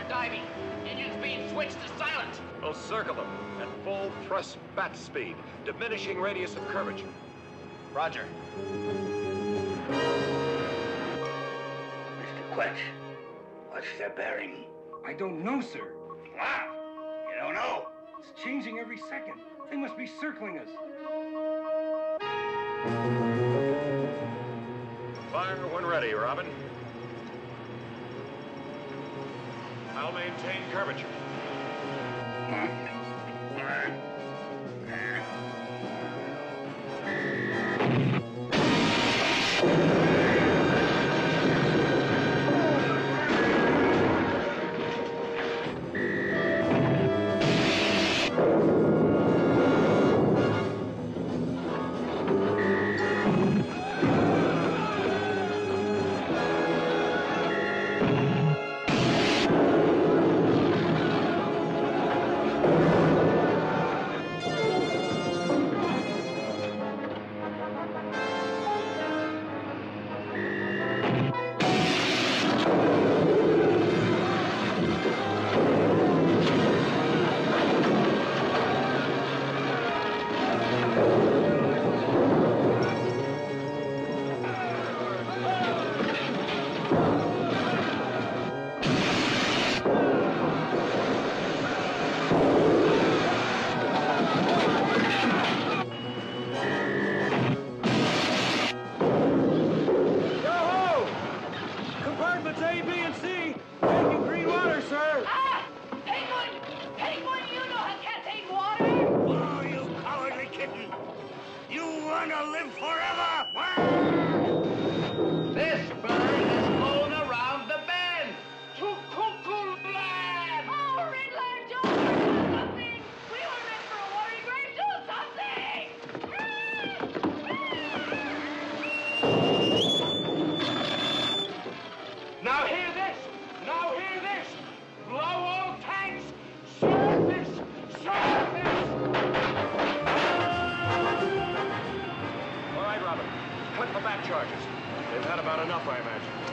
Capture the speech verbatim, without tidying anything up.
diving. Engines being switched to silent. We'll circle them at full thrust bat speed, diminishing radius of curvature. Roger. Mister Quetch, what's their bearing? I don't know, sir. Wow, you don't know? It's changing every second. They must be circling us. Fire when ready, Robin. I'll maintain curvature. Huh? Cut the back charges. They've had about enough, I imagine.